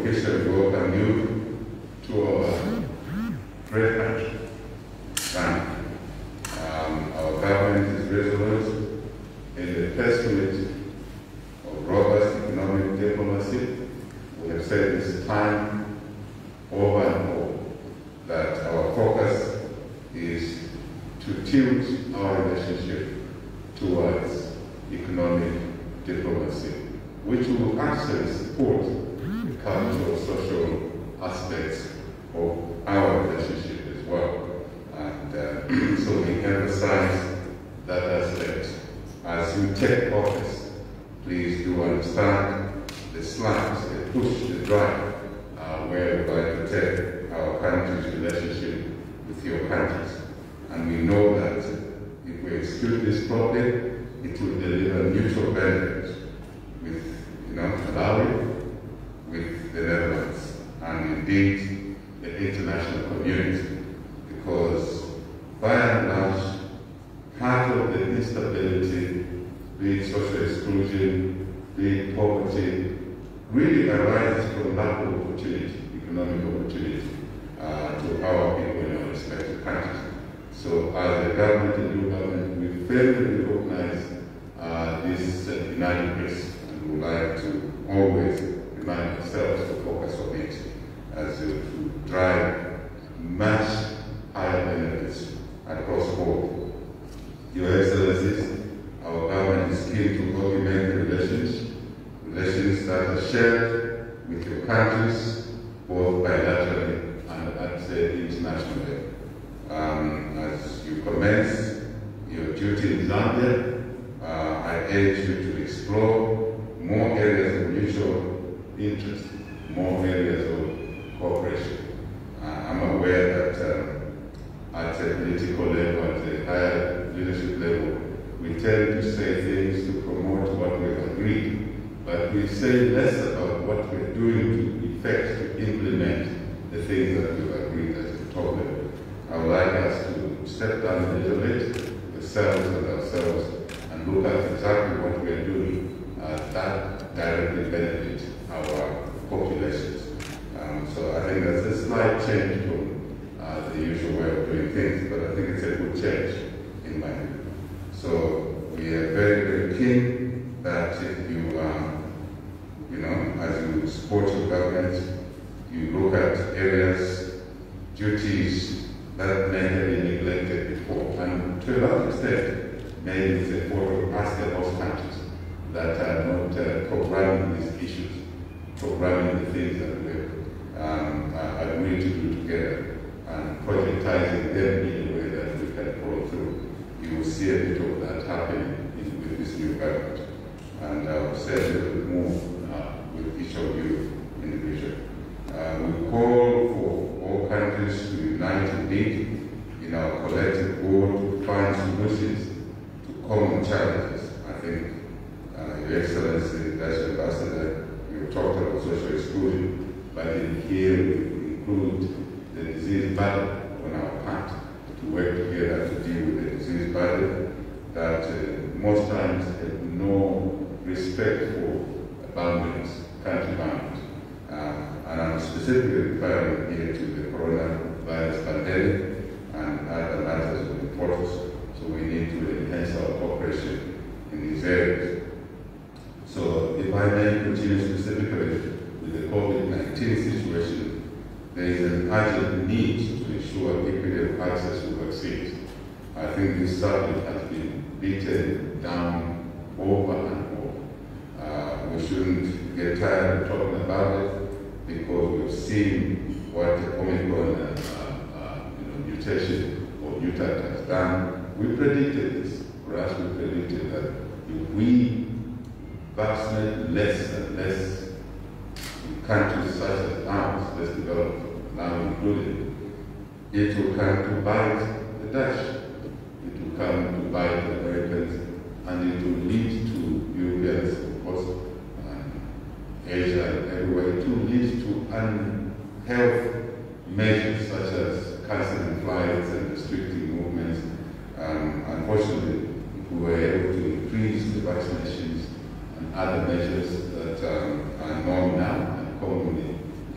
officially welcome you to our great country. Our government is resolute in the pursuit of robust economic diplomacy. We have said this time over and over that our focus is to tilt our relationship towards economic diplomacy, which will actually support the cultural, social aspects of our relationship as well. And so we emphasize that aspect. As you take office, please do understand the slants, the push, the drive, where we're going to take our country's relationship with your countries. And we know that if we execute this properly, it will deliver mutual benefits with Malawi, with the Netherlands, and indeed the international community. Because by and large, part of the instability, be it social exclusion, be it poverty, really arises from lack of opportunity, economic opportunity, to our people in our respective countries. So as the government and new government, we firmly recognize this inadequacy, and would like to always remind ourselves to focus on it as to drive much higher benefits across the board. Your Excellencies, our government is keen to augment relations that are shared with your countries, both bilaterally and at the international level. As you commence your duty in Zambia, I urge you to explore more areas of mutual interest, more areas of cooperation. I'm aware that at a political level, at a higher leadership level, we tend to say things to promote what we've agreed, but we say less about what we're doing to effect, to implement the things that we've agreed at the top level. I would like us to step down a little bit, yourselves and ourselves, and look at exactly what we're doing that directly benefits our populations. So I think that's a slight change from the usual way of doing things, but I think it's a good change in my view. So we are very, very keen that if you, as you support your government, you look at areas, duties that may have been neglected before, and to a large extent, maybe it's a photo of us, the host countries, that are not programming these issues, programming the things that we've agreed to do together, and projectizing them in a way that we can follow through. You will see a bit of that happening with this new government. And I will say a little bit more with each of you individually. We call for all countries to unite indeed in our collective goal to find solutions to common challenges. I think, Your Excellency, Dutch Ambassador, you talked about social exclusion, but in here we include the disease burden on our part, to work together to deal with the disease burden that most times have no respect for boundaries, country boundaries. And I'm specifically referring here to the coronavirus pandemic and other matters of importance. So we need to enhance our cooperation in these areas. So if I may continue specifically with the COVID-19 situation, there is an urgent need to ensure equitable access to vaccines. I think this subject has been beaten down over and over. We shouldn't get tired of talking about it because we've seen what the Omicron mutation or mutant has done. We predicted this. For us, we predicted that if we vaccinate less and less in countries such as ours, less developed, now included, it will come to bite the Dutch. It will come to bite the Americans, and it will lead to Europeans, of course, Asia and everywhere. It will lead to unhealth measures such as cancelling flights and restricting movements. Unfortunately, if we were able to increase the vaccinations and other measures that are known now and commonly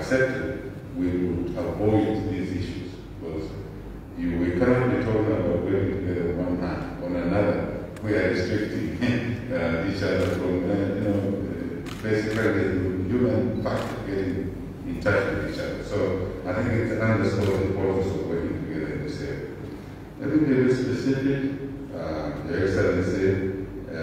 accepted, we would avoid these issues. Because we cannot be talking about working together one hand on another. We are restricting each other from, basically human factor getting in touch with each other. So I think it underscores the importance of working together in this area. Let me be a bit specific. Your Excellency,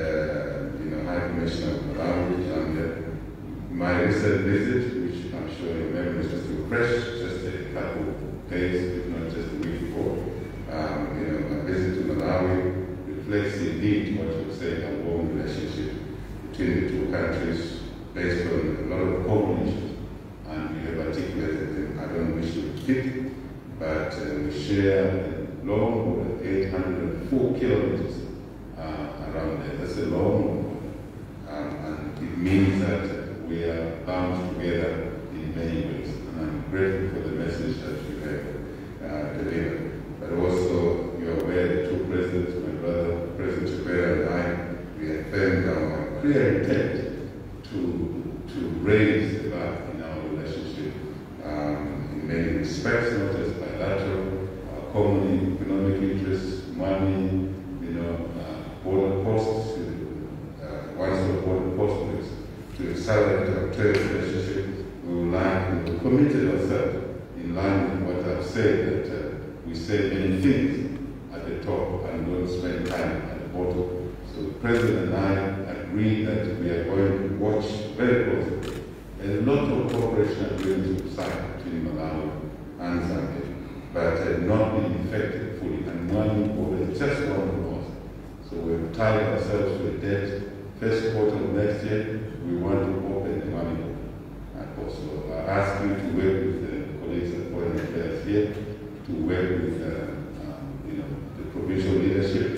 High Commissioner of Malawi, Zambia, my recent visit, which I'm sure you remember is just too fresh, just a couple of days, if not just a week before. My visit to Malawi reflects indeed what you say, a warm relationship between the two countries based on a lot of common issues. And we have articulated them. I don't wish to repeat, but we share a long, 804 kilometers around there. That's a long one. And it means that we are bound together in many ways. And I'm grateful for the message that you have delivered. But also, you're aware the two presidents, my brother, President Chibera, and I, we affirmed our clear intent to raise the bar in our relationship in many respects, not just bilateral, common economic interests, money, border posts, one-stop border posts, to accelerate our trade relationship. We will committed ourselves in line with what I've said, that we say many things at the top and don't spend time at the bottom. So the President and I agree that we are going to watch very closely a lot of cooperation agreements to sign between Malawi and Zambia, but not been effective fully. And one border is just one of those. So we've tied ourselves to a date. First quarter of next year, we want to open the money book. Also, I ask you to work with the colleagues at Foreign Affairs here to work with the provincial leadership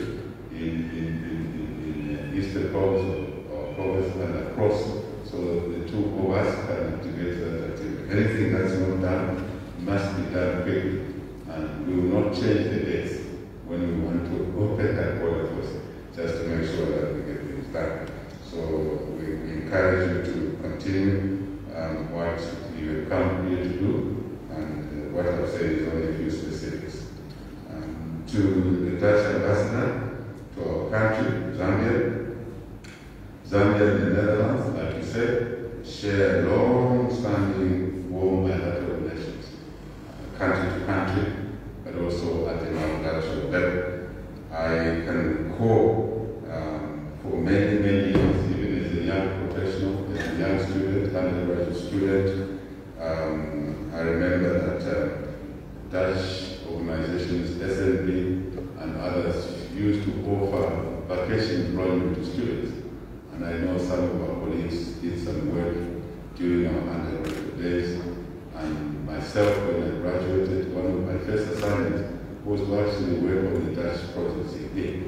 in Eastern Province or Province and across, so the two of us can activate that activity. Anything that's not done must be done quickly, and we will not change the dates when we want to open that border first, just to make sure that we get things done. So we encourage you to continue what you have come here to do, and what I've said is only a few specifics. To the Dutch ambassador to our country, Zambia and the Netherlands, like you said, share long-standing warm bilateral relations, country to country, but also at the multilateral level. I can recall for many, many years, even as a young professional, as a young student, undergraduate student, I remember that Dutch organizations, SNB and others, used to offer vacation employment to students. And I know some of our colleagues did some work during our undergraduate days. And myself, when I graduated, one of my first assignments was to actually work on the Dutch project here.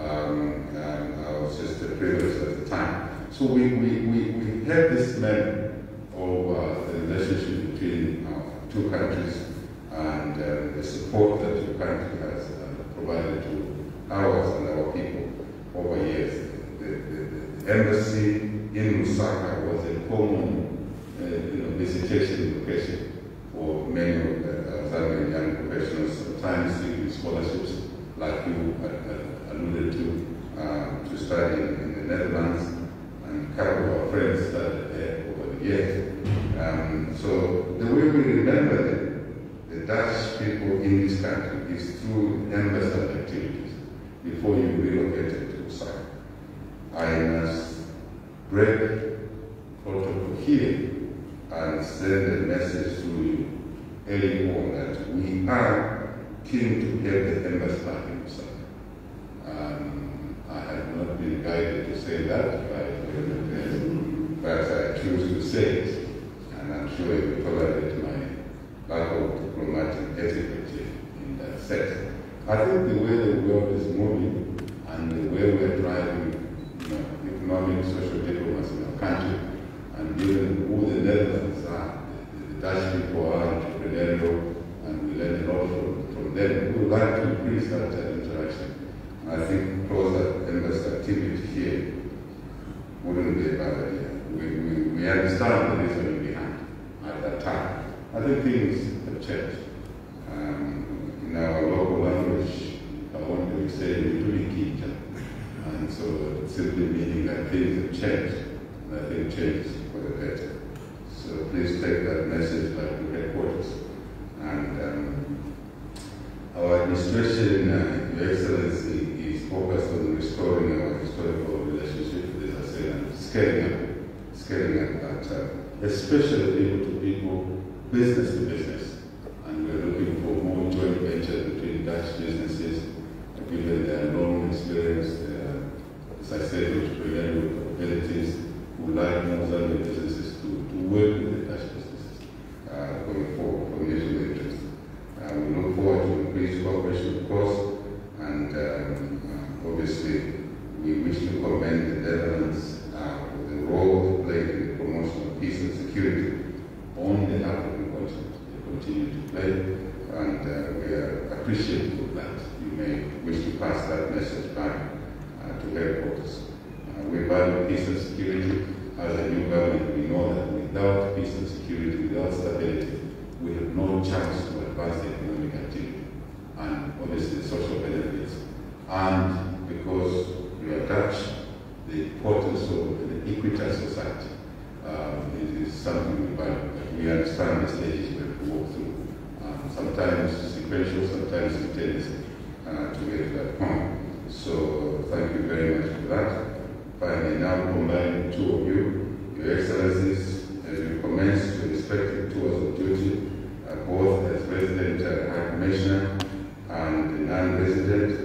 I was just a privilege at the time. So we had this memory of the relationship between our two countries and the support that your country has provided to ours and our people over years. The embassy in Lusaka was a common visitation location for many of the Zambian young professionals, sometimes seeking scholarships, like you alluded to study in the Netherlands, and a couple of our friends studied there over the years. So the way we remember the Dutch people in this country is through embassy activities before you relocated to Lusaka. I must break protocol here and send a message to you early on that we are keen to get the embassy back in Lusaka. I have not been guided to say that by the but I choose to say it, and I'm sure you will tolerate my lack of diplomatic etiquette in that sense. I think the way the world is moving and the way we're driving economic, social diplomacy in our country, and given who the Netherlands are, the Dutch people are entrepreneurial, and we learn a lot from them. We would like to increase that interaction. I think closer embassy activity here wouldn't be a bad idea. We understand the reasoning behind at that time. other things have changed. In our local language, I want to say "Kitcha," and so it's simply meaning that things have changed. And I think change is for the better. So please take that message back to headquarters. And our administration, Your Excellency, is focused on restoring our historical relationship, as I said, and scaling up that, especially people to people, business to business. And we're looking for more joint venture between Dutch businesses, given their long experience, as I said, entrepreneurial capabilities, who like more Zambian businesses to work with the Dutch businesses going forward for mutual interest. We look forward to increased cooperation, of course, and obviously we wish to commend the Netherlands for the role they played in the promotion of peace and security on the African continent. They continue to play, and we are appreciative of that. You may wish to pass that message back to headquarters. We value peace and security. As a new government, we know that without peace and security, without stability, we have no chance to advance the economic activity and obviously social benefits. And because we are Dutch, the importance of an equitable society is something we value. We understand the stages we have to walk through. Sometimes sequential, sometimes simultaneously to get to that point. So thank you very much for that. Finally, now combine the two of you, Your Excellencies, as you commence your respective tours of duty, both as resident High Commissioner and non-resident.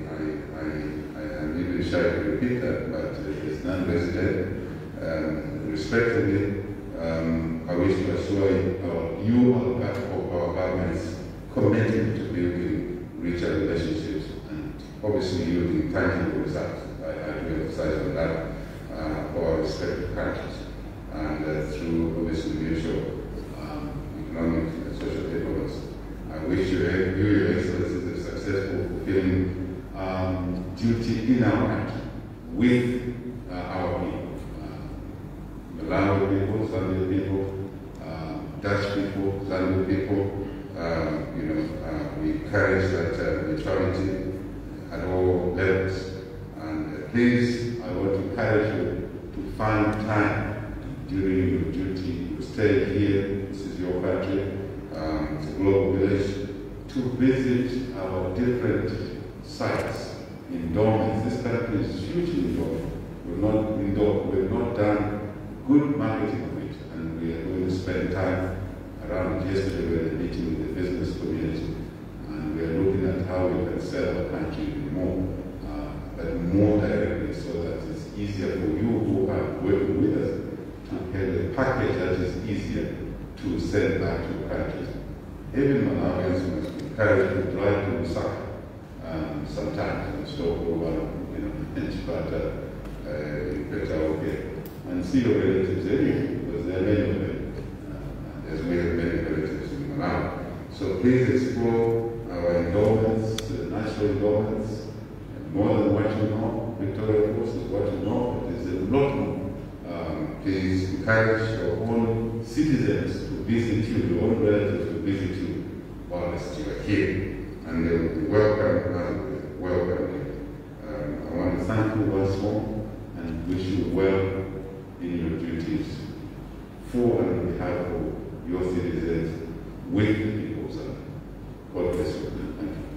I am even shy to repeat that, but as non-resident, respectively, I wish to assure you of our government's commitment to building richer relationships and obviously yielding tangible results. I do emphasize on that for our respective countries, and through obviously mutual economic and social diplomats. I wish you, Your Excellency, a successful fulfilling duty in our country with our people, Malawi people, Zambia people, Dutch people, Zambia people. We encourage that neutrality at all levels. And please, I want to encourage you to find time during your duty, you stay here, this is your country, it's a global village, to visit our different sites in dormants. This country is hugely dormant. We've not done good marketing of it, and we are going to spend time around it. Yesterday we had a meeting with the business community, and we are looking at how we can sell our country even more, but more directly, so that it's easier for you who are working with us to have a package that is easier to send back to your countries. Even Malawians must be encouraged to drive to Lusaka sometimes and stop over, better okay, and see your relatives anyway, because there are many of them. There's many relatives in Malawi. So please explore our endowments, natural endowments, more than what you know. Victoria Falls is what you know, but there's a lot more. Please encourage your own citizens to visit you, your own relatives to visit you whilst you are here. And they will be welcome. I want to thank you once more and wish you well in your duties for and on behalf of your citizens with the people of Zambia. God bless you. Thank you.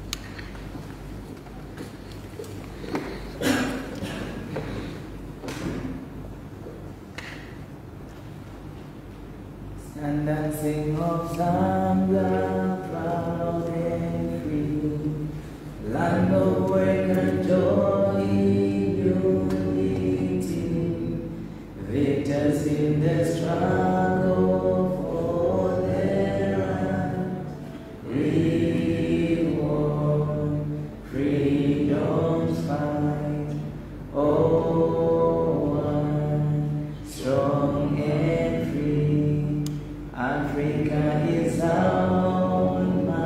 Stand and sing of Zambia, proud and free, land of work and joy in unity, victors in the struggle for their right, reward, freedom's fight, oh, one, strong and free, Africa is our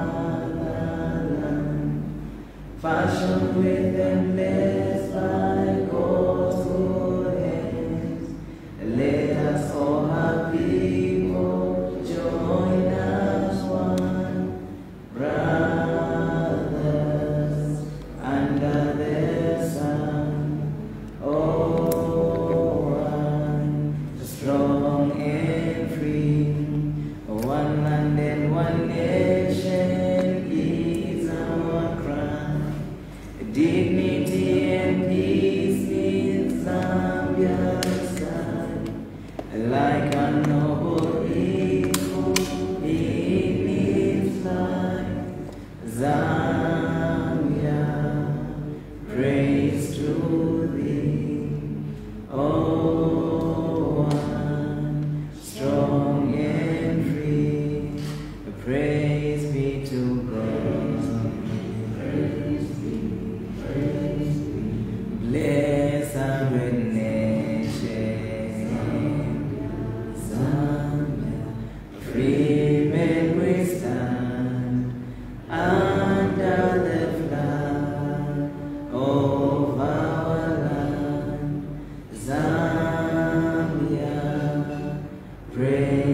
motherland, fashioned with and blessed by God's good hands. Let us all have peace.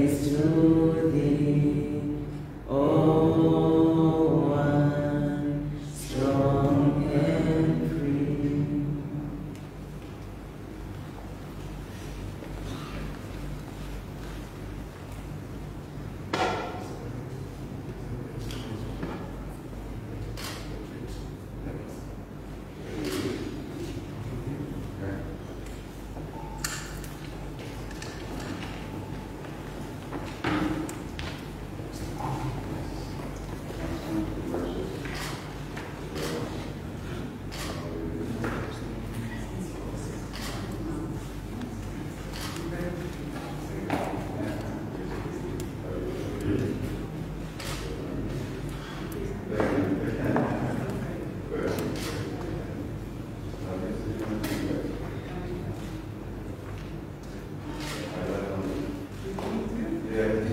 praise to thee, O one strong and free. Yeah.